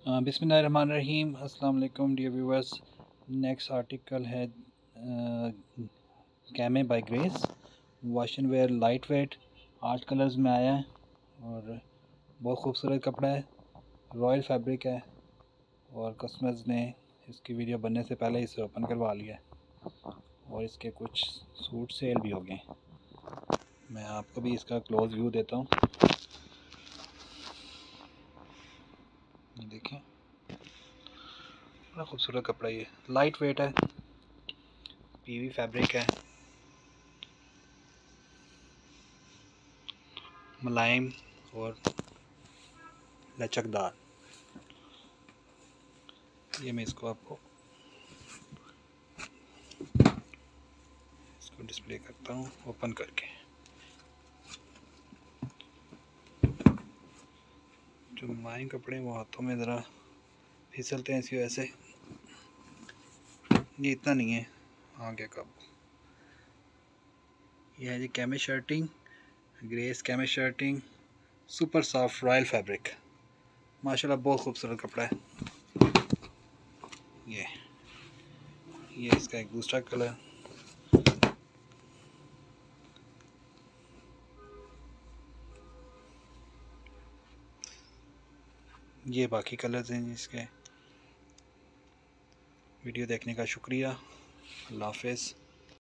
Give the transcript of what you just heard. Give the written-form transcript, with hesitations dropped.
बिस्मिल्लाहिर्रहमानिर्रहीम। अस्सलाम वालेकुम डियर व्यूवर्स। नेक्स्ट आर्टिकल है कैमे by Grace wash and wear light weight 8 colours में आया है और बहुत खूबसूरत कपड़ा है, रॉयल फैब्रिक है और कस्टमर्स ने इसकी वीडियो बनने से पहले इसे ओपन करवा लिया है और इसके कुछ सूट सेल भी हो गए। मैं आपको भी इसका क्लोज व्यू देता हूँ। देखें, बड़ा खूबसूरत कपड़ा, ये लाइट वेट है, पीवी फैब्रिक है, मुलायम और लचकदार। ये मैं इसको डिस्प्ले करता हूँ ओपन करके। जो मुलायम कपड़े वो हाथों में ज़रा फिसलते हैं इसी वजह से, ये इतना नहीं है आगे का। ये है जी कैमे शर्टिंग, ग्रेस कैमे shirting, super soft royal fabric. माशाल्लाह बहुत खूबसूरत कपड़ा है। ये इसका एक दूसरा कलर, ये बाकी कलर्स हैं इसके। वीडियो देखने का शुक्रिया। अल्लाह हाफ़िज़।